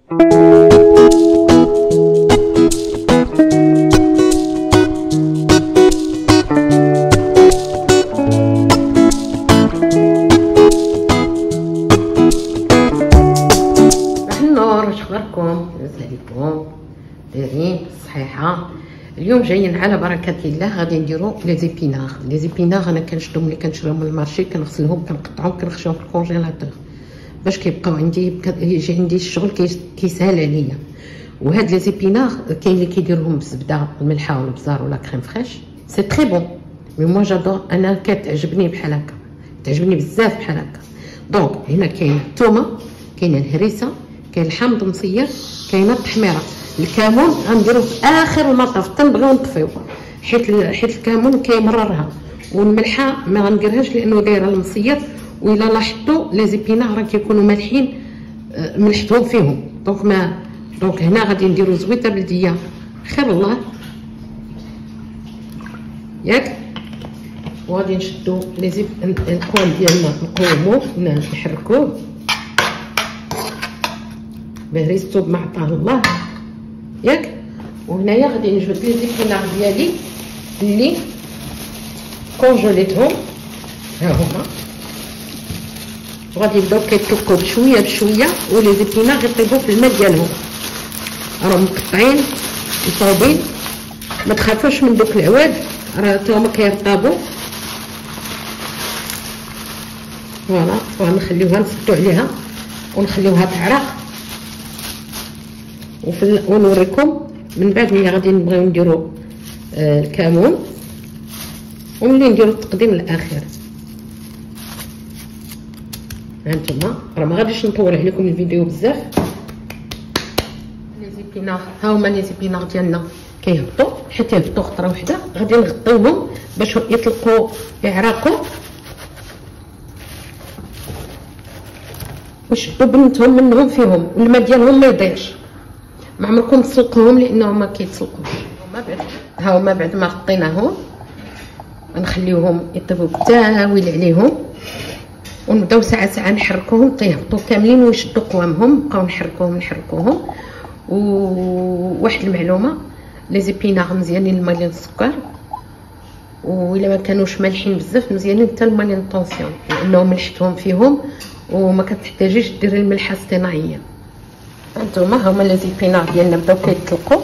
دايرين صحيحه. اليوم جايين على بركه الله غادي نديرو لي زيبينار. لي زيبينار انا كنشدهم ملي كنشريهم من المارشي، كنغسلهم كنقطعهم كنخشيهم في الكونجيلاتور باش كيبقاو عندي، يجي عندي الشغل كيسهل عليا. وهاد لي زيبينار كاين اللي كيديروهم بالزبده والملحه والبزار ولا كريم فريش، سي تري بون، مي موا جادور، انا كتعجبني بحال هكا، تعجبني بزاف بحال هكا. دونك هنا كاينه الثومه، كاينه الهريسه، كاين الحامض مصير، كاينه التحميره. الكمون غنديرو في اخر المطاف تنبغيو نطفيو، حيت الكمون كيمررها، والملحه ما غنديرهاش لانه دايره المصير، وإلا لاحظتوا لي زيبينار راه كيكونوا مالحين، ملحتهم فيهم. دونك هنا غادي نديرو زويته بلديه خير الله ياك. وغادي نشدو لي زيب الكوان ديالنا نقوموه نحركوه بهريستو بما عطاه الله ياك. وهنايا غادي نجبد لي زيبينار ديالي اللي كونجوليتهم، ها هما، وغادي يبداو كيطلقوا بشويه بشويه، ولي زيبينار غيطيبوا في الماء ديالهم، راهم مقطعين مصاوبين، ما تخافوش من دوك العواد، راه تا هما كيرطابوا. فوالا ونخليوها نسدو عليها ونخليوها تعرق، ونوريكم من بعد ملي غادي نبغيو نديرو الكمون وملي نديرو التقديم الاخير. هانتوما راه ما غاديش نطول عليكم الفيديو بزاف. لي زيبينار ها هما لي زيبينار ديالنا كيهبطوا، حيت يهبطوا خطره وحده غادي نغطيوهم باش يطلقوا يعرقوا ويشدوا بنتهم منهم فيهم، والماء ديالهم ما يضيعش. ما عمركم تسلقوهم لانهم ما كيتسلقوش. ها هما بعد ما غطيناهم غنخليوهم يطيبوا بالتاويل عليهم، ونبداو ساعه ساعه نحركوهم تيهبطوا كاملين ويشدوا قوامهم. نبقاو نحركوهم. وواحد المعلومه، لي زيبينار مزيانين مالين السكر، وإلا ما كانوش مالحين بزاف مزيانين حتى مالين الطونسيون، لانهم ملحتهم فيهم وما كتحتاجيش ديري الملحه اصطناعيه. هانتوما هما لي زيبينار ديالنا بداو كيطلقوا،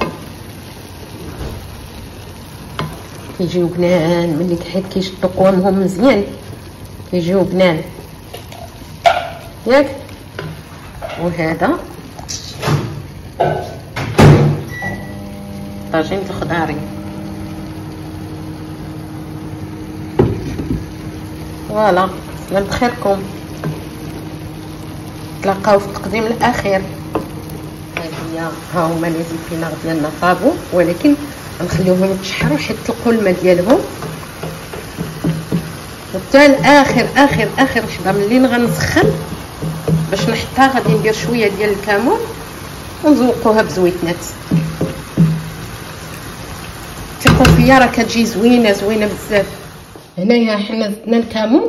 كيجيو بنان ملي حيت كيشدوا قوامهم مزيان كيجيو بنان ياك. وهذا طاجين الخضاري، فوالا سلام بخيركم، تلاقاو في التقديم الاخير. ها هما لي زيبينار ديالنا طابو، ولكن غنخليوهم يتشحروا حيت يطلقوا الماء ديالهم، وحتى الاخر اخر اخر وحده ملي غنسخن باش نحطها غادي ندير شويه ديال الكمون ونزوقوها بزويتنات. ثقوا فيا راه كتجي زوينه بزاف. هنايا حنا زدنا الكمون،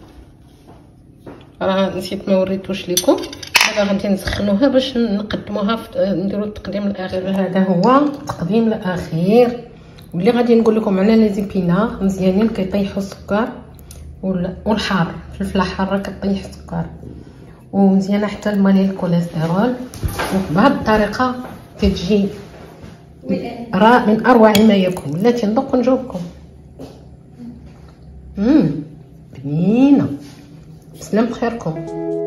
راه نسيت ما وريتوش لكم. دابا غادي نسخنوها باش نقدموها نديرو التقديم الاخير. هذا هو التقديم الاخير، واللي غادي نقول لكم على لي زيبينار مزيانين كيطيحوا السكر والحار، الفلفله حاره كطيح السكر، ومزيانه حتى لمالي الكوليسترول. وبهذه الطريقه كتجي من اروع ما يكون. بلاتي ندوق ونجاوبكم. بنينه، سلام بخيركم.